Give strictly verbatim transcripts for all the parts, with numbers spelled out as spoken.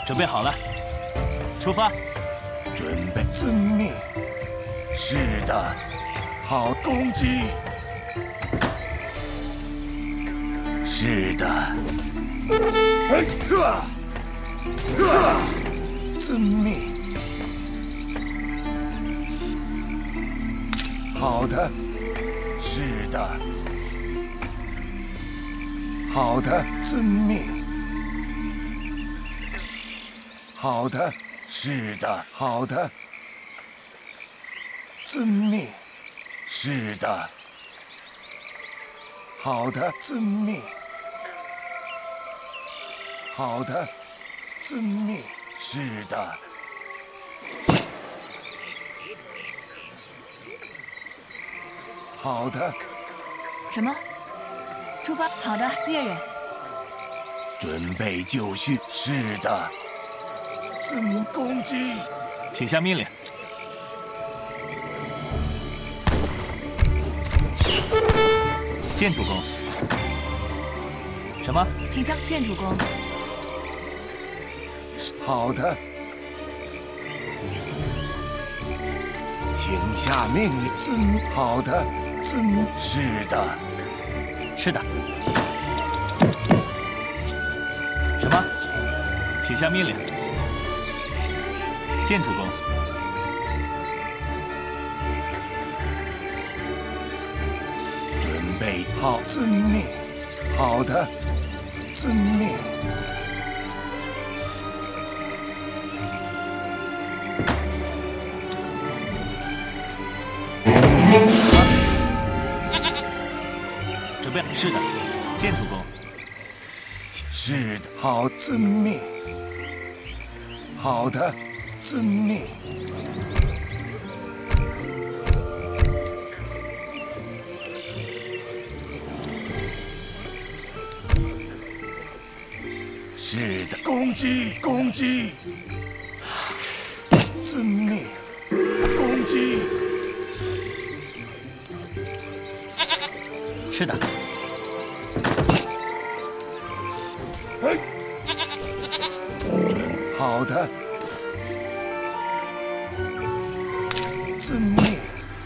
准备好了，出发。 准备，遵命。是的，好，攻击。是的。哎呵，呵，遵命。好的。是的。好的，遵命。好的，是的，好的，遵命。是的，好的，遵命。好的，遵命。是的。好的。 什么？出发。好的，猎人。 准备就绪。是的。遵攻击。 请下命令。见主公。什么？ 请向见主公。 好的。请下命令。遵。好的。遵。是的。 是的。什么？请下命令。见主公。 准备好。遵命。好的。遵命。 准备。是的，见主公。 是的，好，遵命。好的，遵命。是的，攻击，攻击。遵命。攻击。 是的。 哎。准。好的。遵命。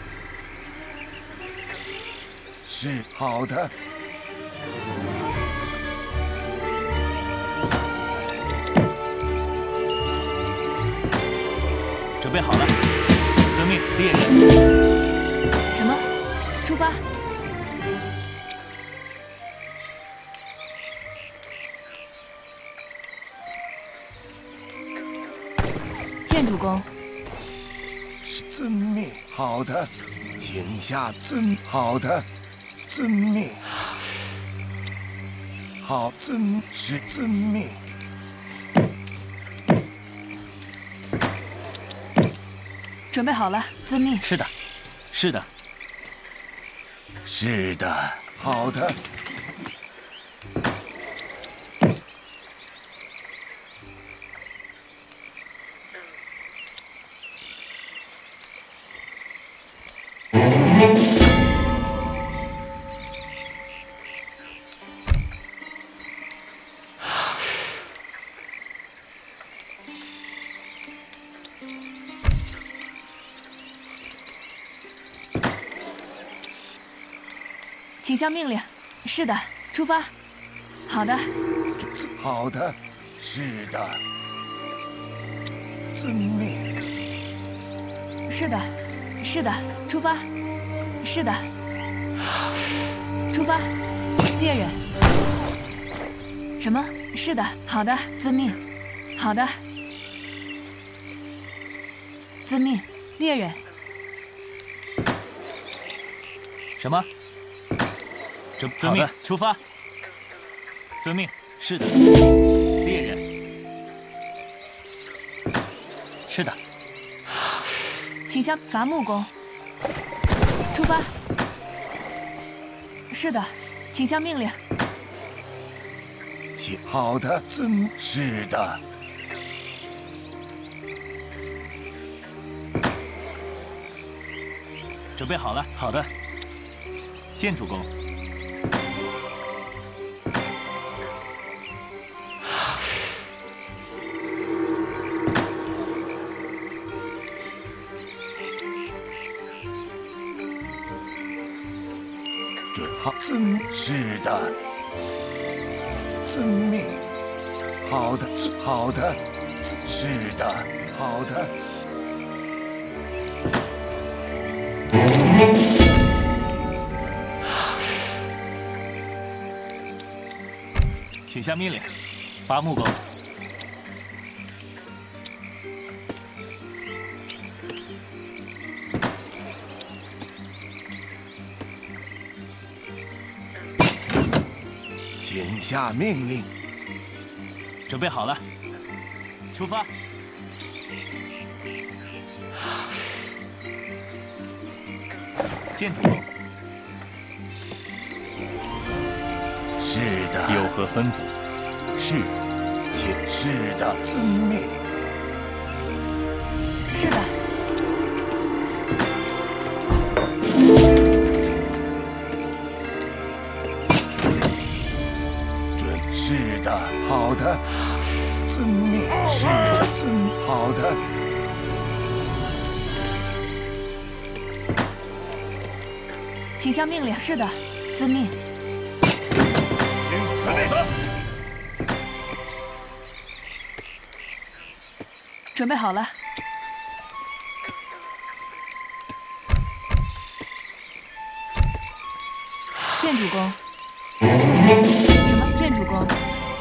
是好的。 准备好了，遵命，猎人。 什么？出发。见主公。 是遵命。好的，请下。遵。好的，遵命。好，遵。是遵命。 准备好了，遵命。 是的，是的， 是的，好的。 请下命令。是的，出发。好的。 好的，是的。遵命。 是的，是的，出发。是的。出发，猎人。什么？是的，好的，遵命。好的。遵命，猎人。 什么？遵遵命，出发。遵命，是的，猎人。是的。 请向伐木工。出发。是的，请下命令。 请。好的，遵。是的。 准备好了，好的。见主公。 好，遵是的，遵命。好的，好的，是的，好的。 请下命令，伐木工。 请下命令。 准备好了，出发。建筑工。 是的。 有何吩咐？是。 请是的，遵命。 是的。 准是的，好的。遵命。是的，遵好的。 请下命令。是的，遵命。 准备的。 准备好了。建筑工。什么？建筑工？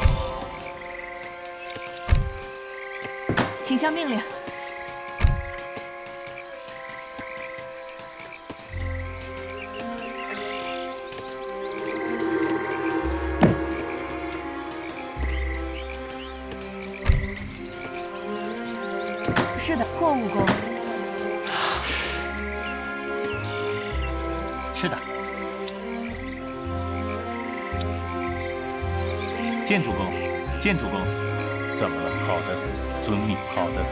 请下命令。是的，货物工。 是的。建筑工，建筑工，怎么了？好的，遵命。好的。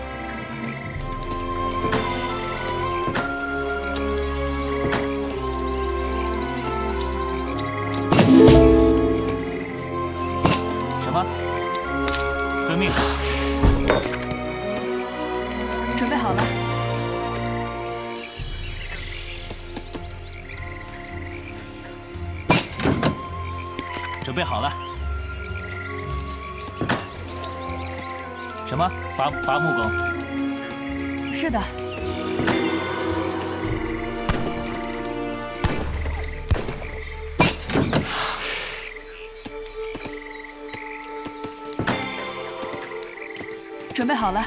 什么？遵命。 准备好了。 准备好了。什么？伐伐木工？ 是的。准备好了。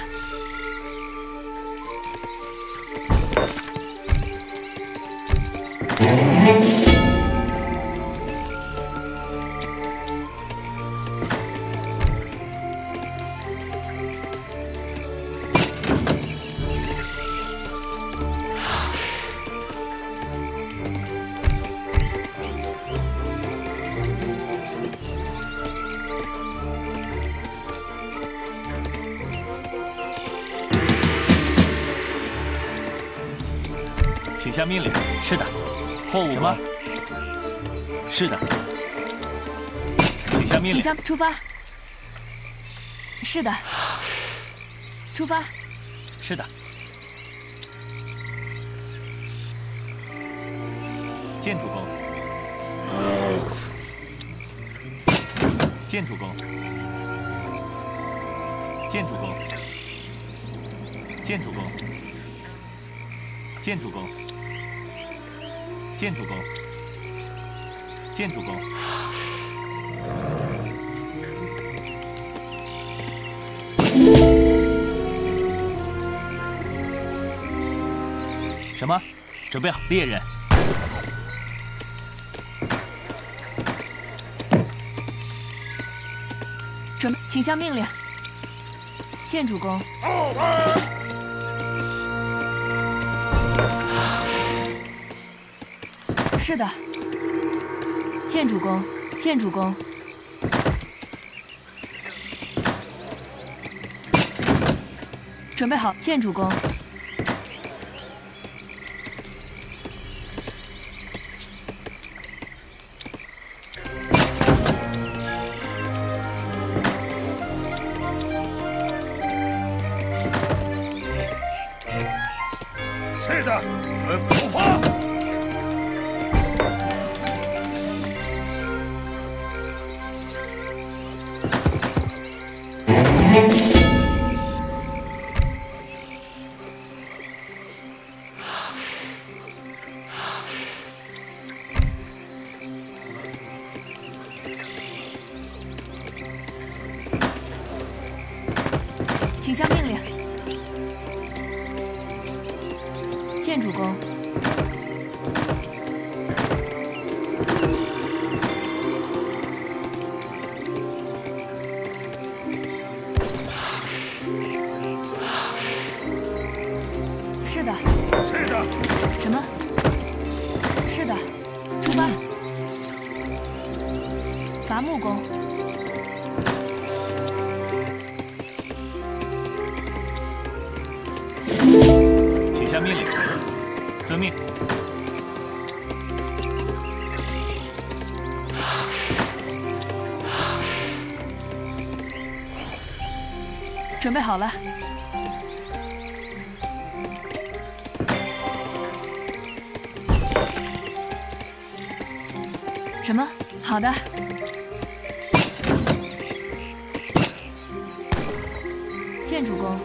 请下命令。是的。货物吗？是的。请下命令。 请下出发。是的。出发。 是的。建筑工。建筑工。建筑工。建筑工。建筑工。建筑工，建筑工，什么？准备好，猎人。 准备，请下命令。建筑工。是的。建筑工，建筑工。准备好，建筑工。 是的，准出发。 请下命令。建主公。是的。 是的。 什么？是的。出发。伐木工。 下命令，遵命。 准备好了。什么？好的。建主公。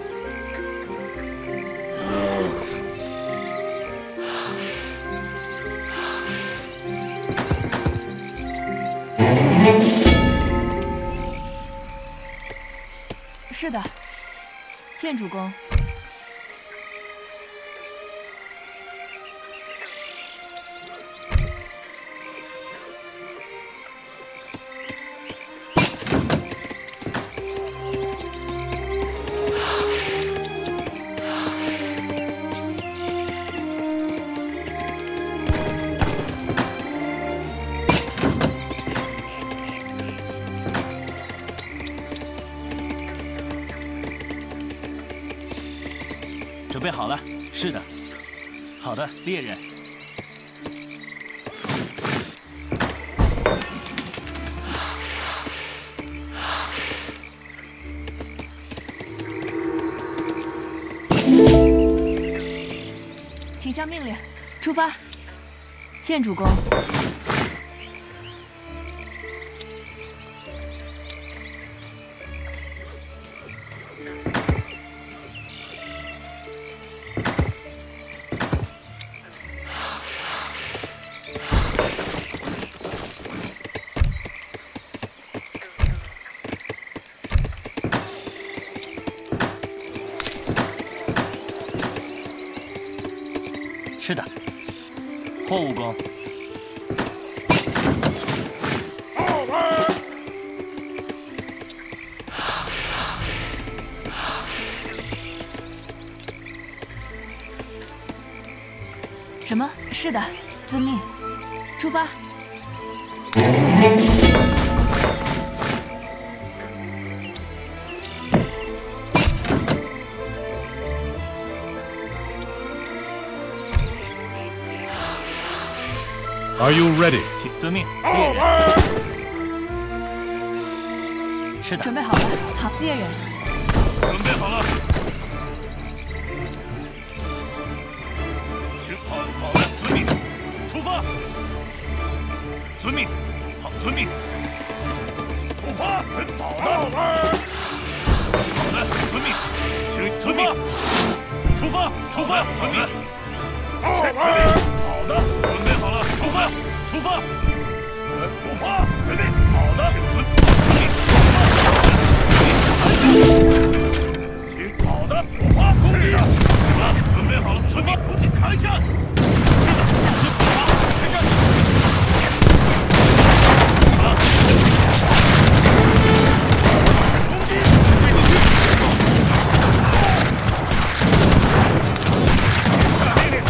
是的，建主公。 准备好了。是的。好的，猎人。 请下命令，出发。建主公。 是的，货物工。 什么？是的，遵命。出发。 Are you ready？ 请遵命，猎人。是的。 准备好了，好，猎人。 准备好了。请好，好的，遵命，出发。遵命，好，遵命。出发，好的。好的，遵命，请出发。出发，出发，遵命。遵命，好的。 准备好了，出发！出发！出发！遵命。好的，请遵命。请好的，出发！攻击！好了，准备好了，出发！出击！开战！是的，出发！开战！好了，攻击！飞进去！下命令！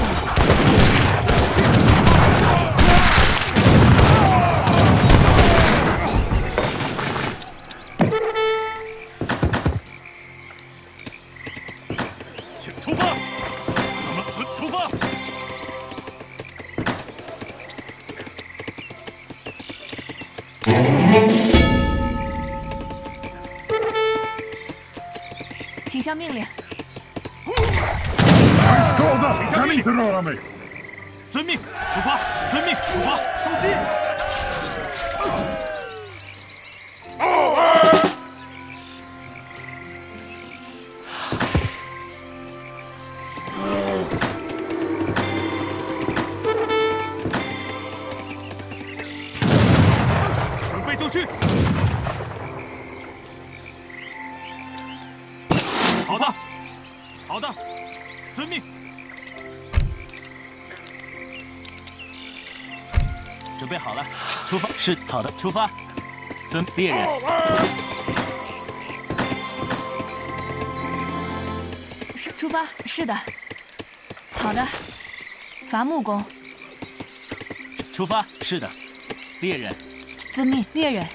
出发！咱们准出发！ 请下命令。 请下命令。 遵命，出发！遵命，出发！出击！ 就绪。 好的，好的，遵命。准备好了，出发。是，好的，出发。遵猎人。 是，出发。是的。好的。伐木工。 出发。是的。猎人。 遵命，猎人。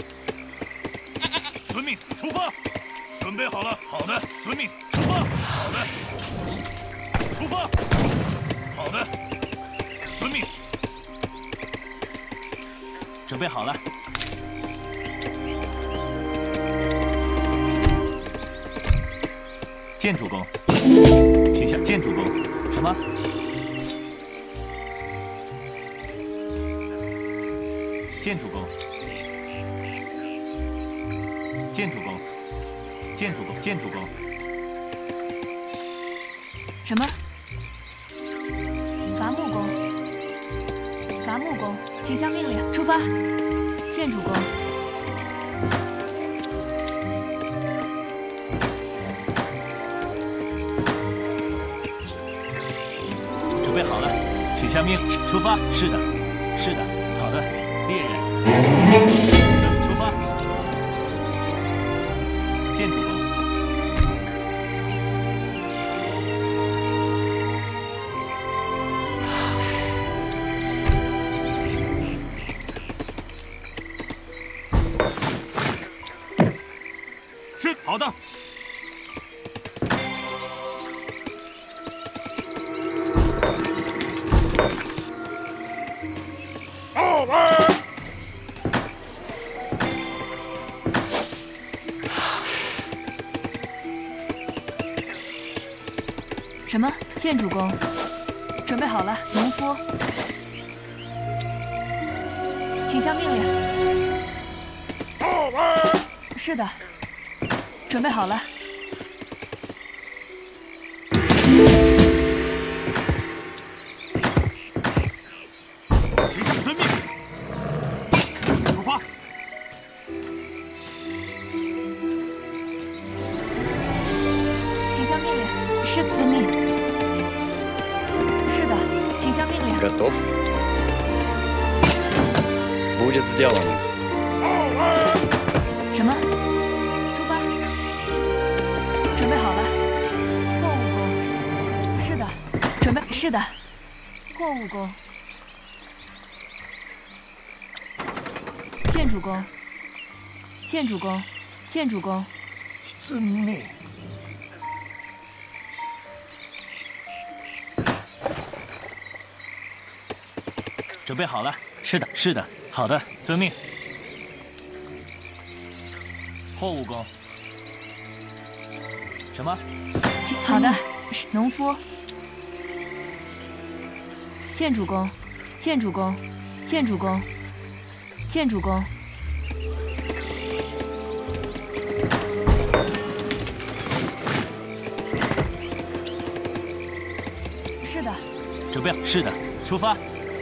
遵命，出发。准备好了，好的，遵命，出发。好的，出发。好的，遵命。准备好了。建筑工，请向建筑工。什么？建筑工。建筑工。建筑工。建筑工。 什么？伐木工。伐木工，请下命令，出发。建筑工。 准备好了，请下命令，出发。是的，是的，好的，猎人，出发。建筑工。是，好的。 什么？建筑工。准备好了，农夫。请下命令。是的。准备好了。 请下遵命。出发。 请下命令。是，遵命。是的，请下命令。 Готов. Будет сделано. 什么？出发。准备好了。货物工。是的，准备。是的，货物工。建筑工。建筑工。建筑工。 遵命。 准备好了。是的，是的，好的，遵命。货物工。什么？ 好的，是农夫。建筑工。建筑工。建筑工。建筑工。是的。 准备。是的，出发。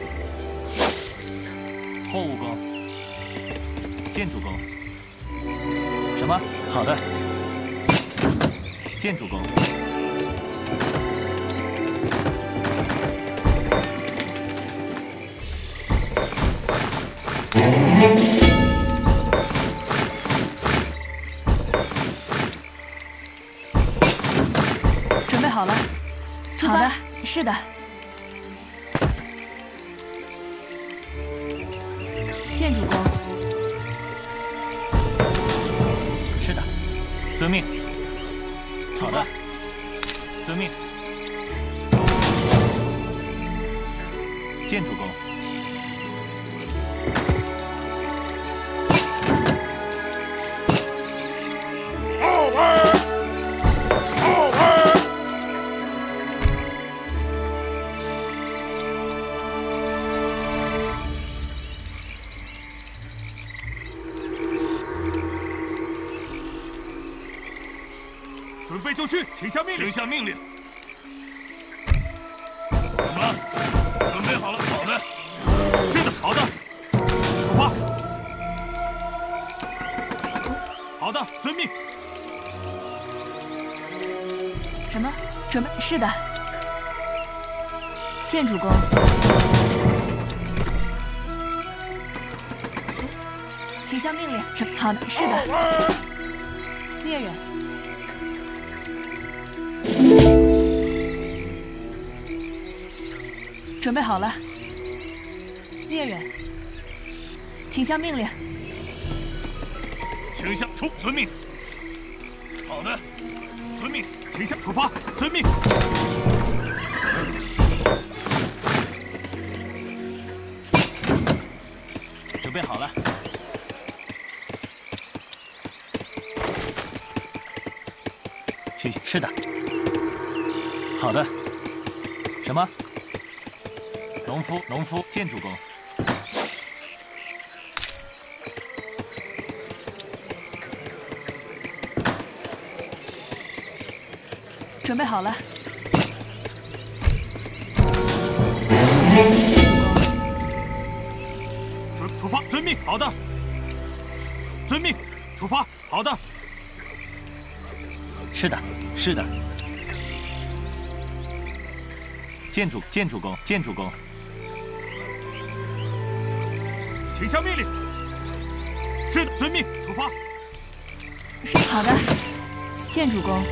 货物工。建筑工。什么？好的。建筑工。 准备好了。好的，是的。建筑工。 是的，遵命。好的，遵命。建筑工。准备就绪，请下命令。请下命令。怎么了？准备好了。好的。是的，好的。出发。好的，遵命。 什么？准备？是的。见主公。请下命令。什？好的，是的。猎人。准备好了。猎人，请下命令。 请下出，遵命。好的，遵命。请下出发，遵命。准备好了。请是的。好的。什么？农夫，农夫，见主公。 准备好了。 准出发，遵命。好的。遵命。出发。好的。是的，是的。见主，见主公，见主公。请下命令。是的，遵命。出发。 是好的，见主公。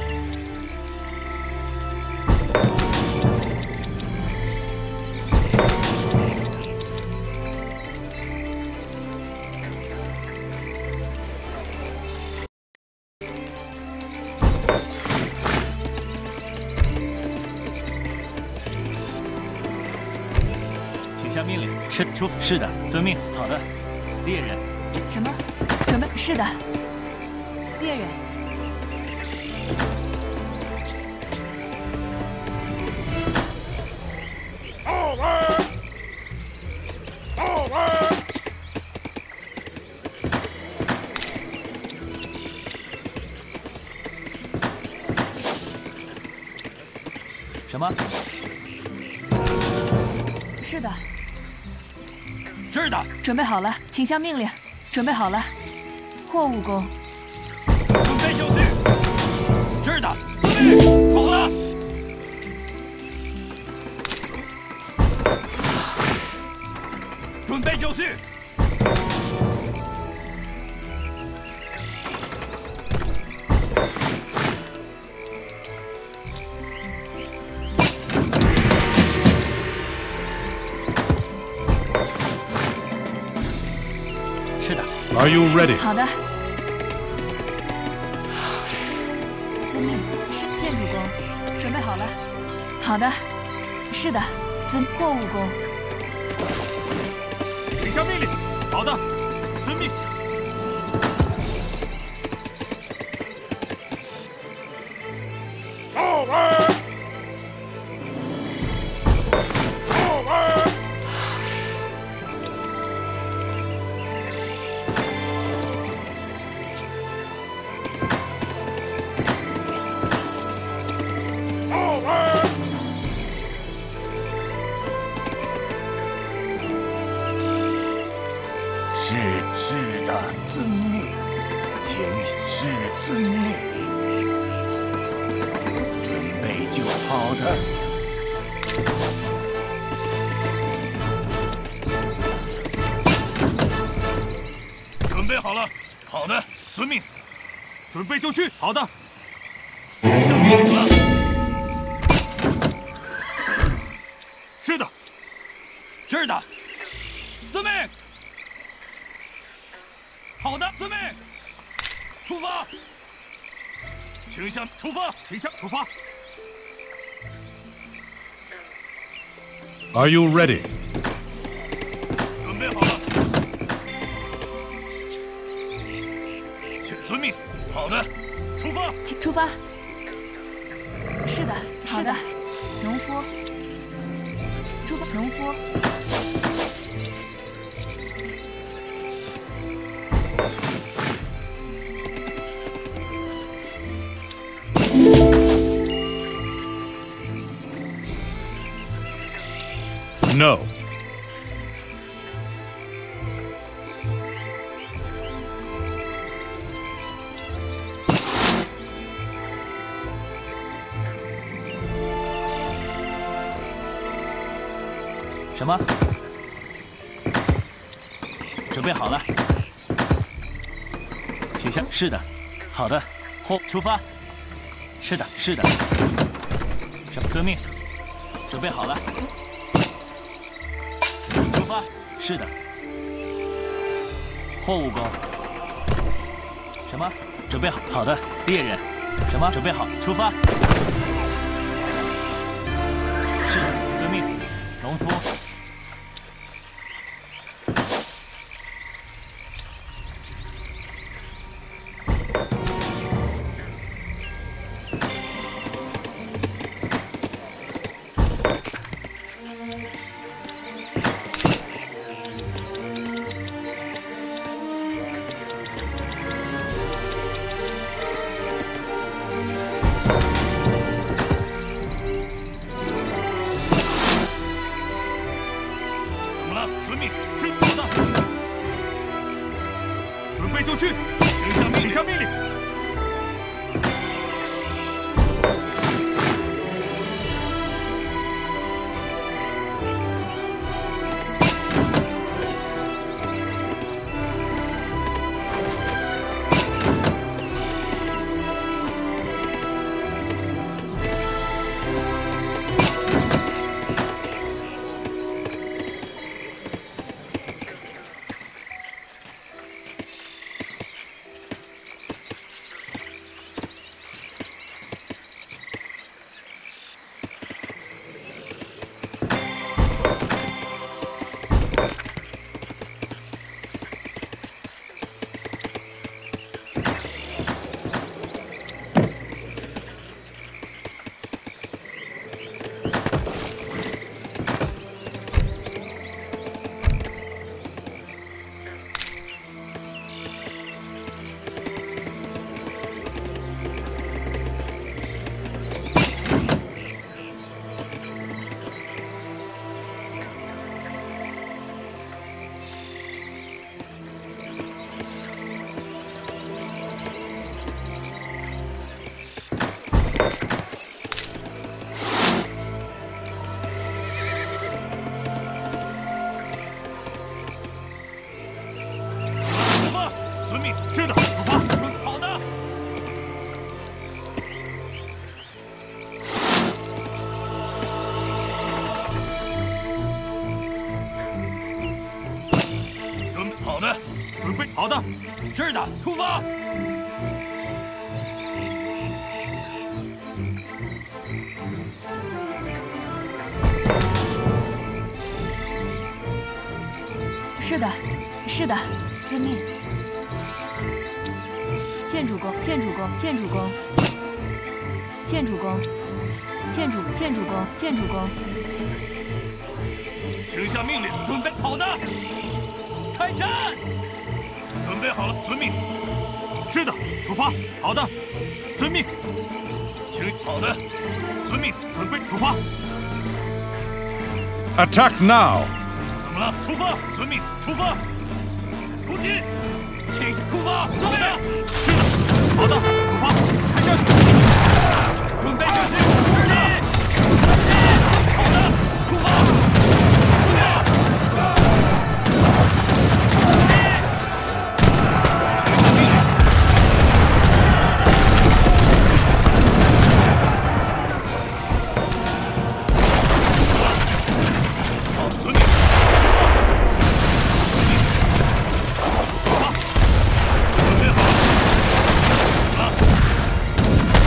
下命令。是出是的，遵命。好的，猎人。 什么？准备？是的，猎人。 什么？ 是的。 是的。 准备好了，请下命令。准备好了，货物工。 准备就绪。是的。遵命。出发。准备就绪。 Are you ready? 好的。遵命。是，见主公。准备好了。好的。是的，遵货物工。 请下命令。好的，遵命。 是是的，遵命。请是遵命。准备就好的。 准备好了。好的，遵命。准备就绪。好的。请下命令了。是的。是的。遵命。好的，遵命。出发。请下出发，请下出发。 Are you ready? 准备好了，请遵命。好的，出发。 请出发。是的，是的。农夫，出发。农夫。 No. 什么？准备好了。请下。是的，好的。后出发。是的，是的。什么？遵命。准备好了。出发。是的。货物工。什么？准备好。好的，猎人。什么？准备好，出发。是的，遵命。农夫。遵命，是的。准备就绪，请下命令。下命令。是的，出发。好的。准好的，准备好的。是的，出发。 是的，是的，遵命。建筑工，建筑工，建筑工，建筑工，建筑建筑工，建筑工。 请下命令，准备好的，开战。准备好了，遵命。是的，出发。好的，遵命。请好的，遵命。准备出发。 Attack now！ 怎么了？出发！遵命，出发！突击！请出发！好的，是的，好的，出发，开战！准备就绪，突击！好的，出发！遵命！请命令！好，遵命！准备好了。啊！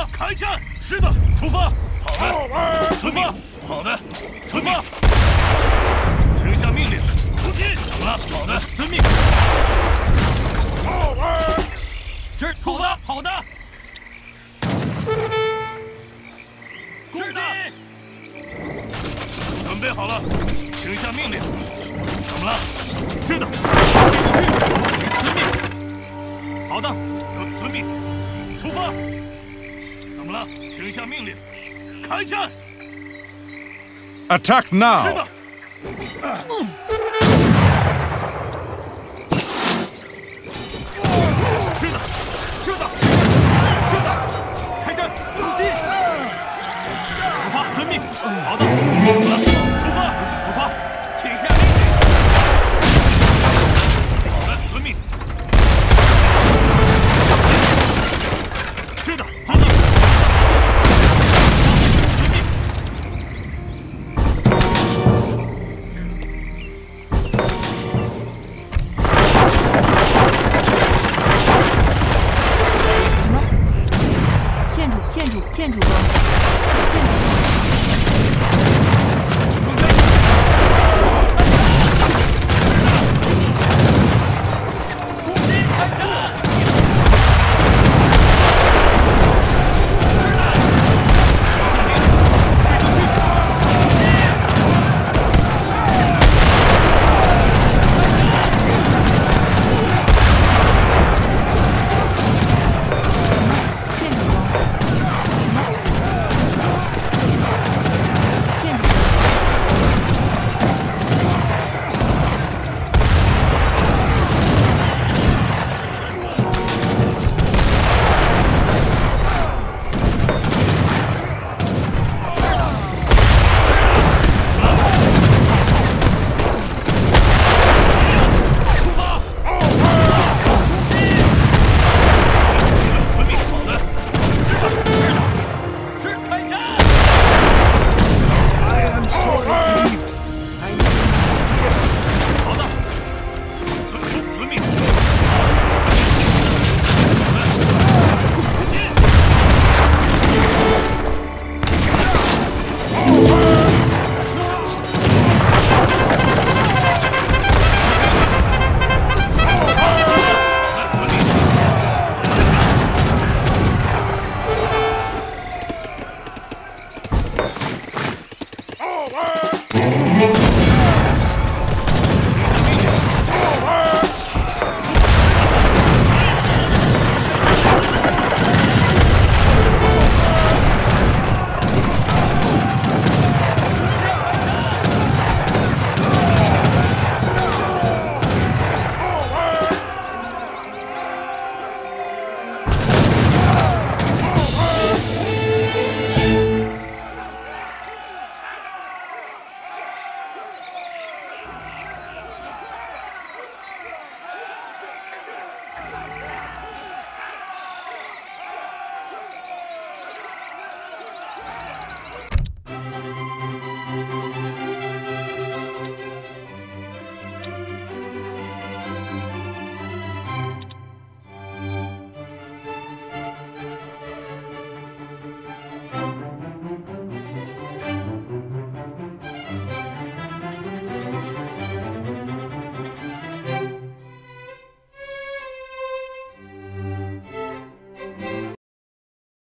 开战！是的，出发！好的，出发！好的，出发！请下命令，出击！怎么了？好的，遵命。是，出发！好的。攻击！准备好了，请下命令。怎么了？是的，遵命。好的，遵遵命。出发！怎么了？请下命令。开战！ Attack now! 是的。是的，是的，是的，开战！攻击！出发，遵命。好的，怎么了？出发，出发，请下命令。好的，遵命。是的，遵命。 建筑工，建筑工。攻击开战！建筑工。